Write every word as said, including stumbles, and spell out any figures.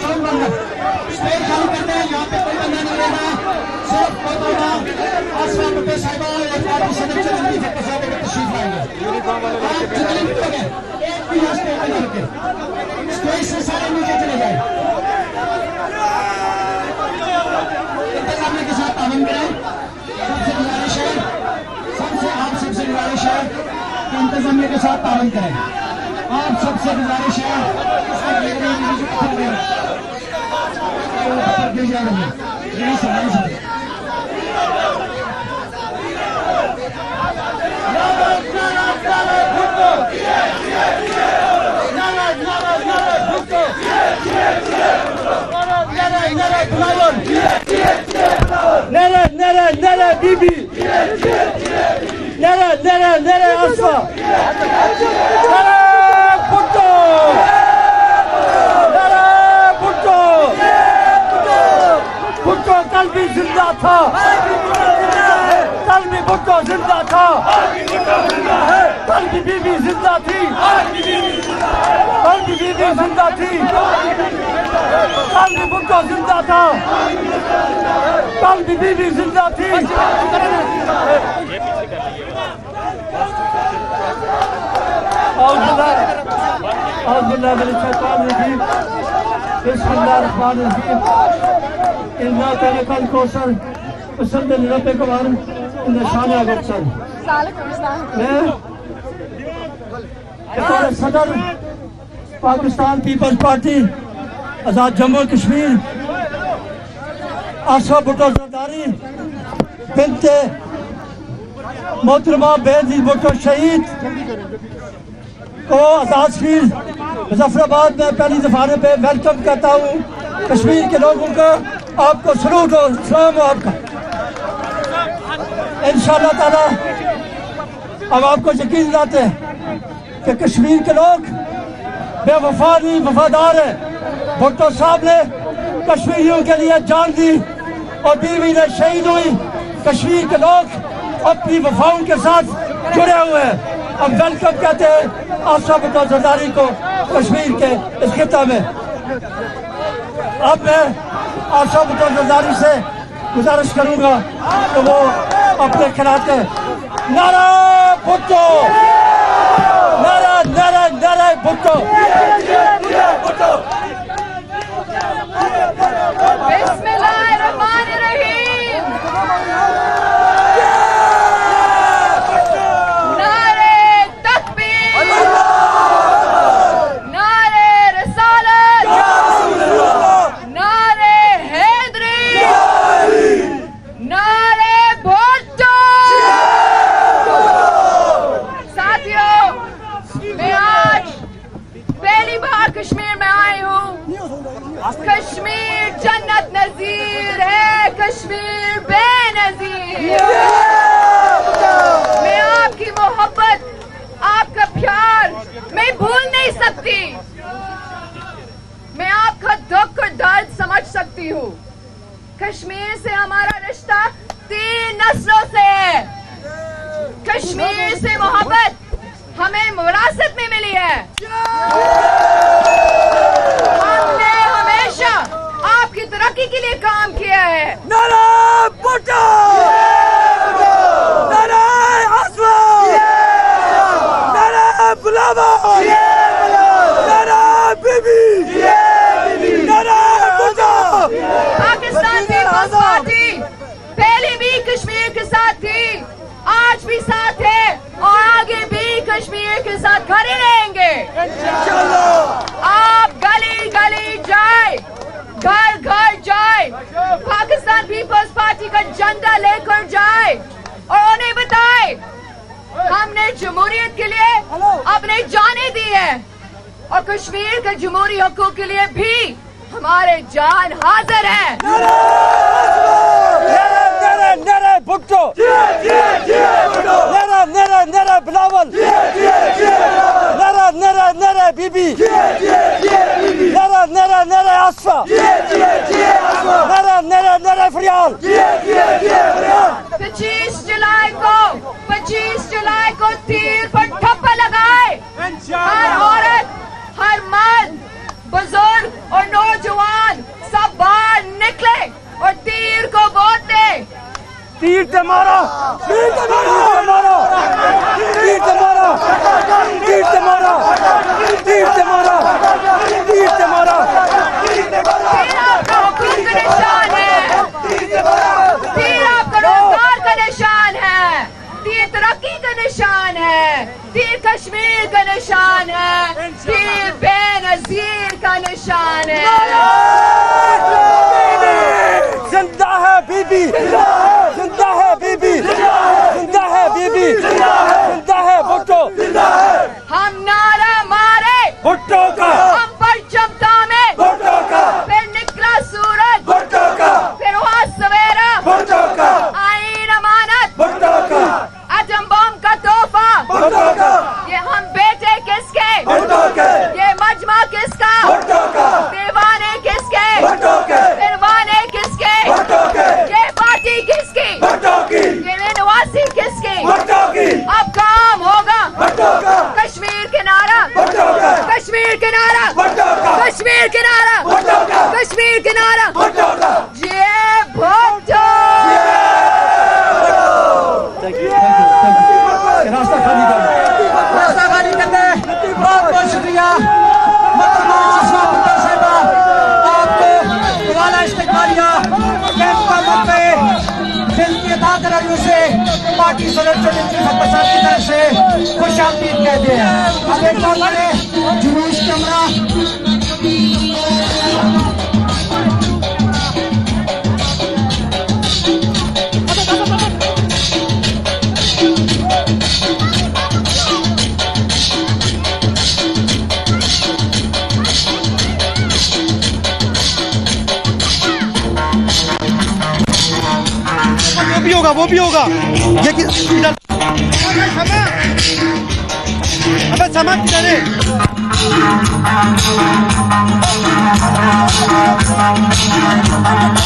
कौन बंदा स्टेज खाली करते हैं, यहाँ पे कोई बंदा नहीं रहेगा, सिर्फ कोतोड़ा आसमा भुट्टो साहिबा और पार्टी सदस्य जल्दी से पसारे में तशरीफ लाएंगे। आप जितने भी लोग हैं एक भी यहाँ स्टेज पे नहीं रुके, स्टेज से सारे नीचे चले जाए। इंतजामिया के साथ तावन करें, सबसे गुजारिश है, सबसे आप सबसे गुजारिश है कि इंतजामिया के साथ तावन करें। आप सबसे गुजारिश है गिर जाएंगे यही समझ Nere nere nere bibi nere nere nere asfa nere Bhutto nere Bhutto Bhutto कल भी जिंदा था, कल भी Bhutto जिंदा था, कल भी बीबी जिंदा थी, कल भी बीबी जिंदा थी, कल भी Bhutto जिंदा था, कल भी बीबी जिंदा थी। बिस्मिल्लाहिर्रहमानिर्रहीम इन्ना kana kal kosar पसंद निरपे कवार निशाना बख्शर मैं बतौर सदर पाकिस्तान पीपल्स पार्टी आजाद जम्मू कश्मीर आशा भुट्टो जरदारी बिनते मोहतरमा बेनजीर भुट्टो शहीद को आजाद कश्मीर मुजफ्फराबाद में पहली दफाने पे वेलकम करता हूँ। कश्मीर के लोगों का आपको सलूट और सलाम हो आपका। इंशाअल्लाह ताला अब आपको यकीन दिलाते हैं कि कश्मीर के लोग बेवफा नहीं वफादार है। भुट्टो साहब ने कश्मीरियों के लिए जान दी और बीवी ने शहीद हुई। कश्मीर के लोग अपनी वफाओं के साथ जुड़े हुए हैं। अब वेलकम कहते हैं आशा भुट्टो जरदारी को कश्मीर के इस खिता में। अब मैं आशा भुट्टो जरदारी से गुजारिश करूंगा कि वो अपने खिलाते नारा भुट्टो नारा नारा नारा भुट्टो। बिस्मिल्लाहिर्रहमानिर्रहीम नारे तकबीर नारे रिसालत नारे हैदरी नारे भुट्टो। साथियों, मैं आज पहली बार कश्मीर में आई हूँ। कश्मीर जन्नत नजीर है, कश्मीर बेनजीर। मैं आपकी मोहब्बत, आपका प्यार मैं भूल नहीं सकती। मैं आपका दुख और दर्द समझ सकती हूँ। कश्मीर से हमारा रिश्ता तीन नस्लों से है। कश्मीर से मोहब्बत हमें विरासत में मिली है। हमने हमेशा आपकी तरक्की के लिए काम किया है। नारा भुट्टो नारा आसमा नारा बुलावा नारा बीबी नारा भुट्टो। पाकिस्तान पीपल्स पार्टी पहले भी कश्मीर के साथ थी, आज भी साथ है और आगे भी कश्मीर के साथ खड़े रहेंगे। आप गली गली जाए, घर घर जाए, पाकिस्तान पीपल्स पार्टी का झंडा लेकर जाए और उन्हें बताए हमने जमहूरियत के लिए अपने जाने दी है और कश्मीर के जमहूरी हकों के लिए भी हमारे जान हाजिर है। नारा भुट्टो नारा नारा नारा बिलावल नारा नारा नारा बीबी नारा नारा नारा आसफा नारा नारा नारा फरियाल। पच्चीस जुलाई को पच्चीस जुलाई को तीर पर ठप्पा लगाए हर औरत, हर मर्द, बुजुर्ग और नौजवान मारा वीर से मारा वीर से मारा वीर से मारा वीर से मारा वीर से मारा तीर आपका हुकूक का निशान है, तीर आपका रोजगार का निशान है, तीर तरक्की का निशान है, तीर कश्मीर का निशान है, तीर बेनजीर का निशान है। जिंदा है बीबी, जिंदा है बीबी, जिंदा है बीबी, जिंदा है भुट्टो, हम नारा मारे भुट्टो का, हम परचम थामे भुट्टो का, फिर निकला सूरज भुट्टो का, फिर हुआ सवेरा भुट्टो का, आईन अमानत भुट्टो का, एटम बम का तोहफा भुट्टो का, ये हम बेटे किसके, भुट्टो के, ये मजमा किसका, भुट्टो का, दीवाने किसके, भुट्टो के, फिरवाने किसके, भुट्टो के, ये पार्टी किसकी, भुट्टो की, ये नवासी किसकी, भुट्टो की, अब काम होगा भुट्टो का, कश्मीर किनारा, भुट्टो का, कश्मीर किनारा, भुट्टो का, कश्मीर किनारा, भुट्टो का, कश्मीर किनारा, भुट्टो का। जय भुट्टो। रास्ता खाली कर, रास्ता खाली करते हैं। बहुत बहुत शुक्रिया मोहतरमा सुषमा भुट्टो साहिबा, आपको वाला इस्तेमालिया कैंप का मत पे दिल की अदा करारियों से पार्टी सदस्य की तरफ से खुश आमदीद कहते हैं। अब एक बार मैंने जुलूस कमरा वो भी होगा वो भी होगा ये कि अबे सामान किधर है?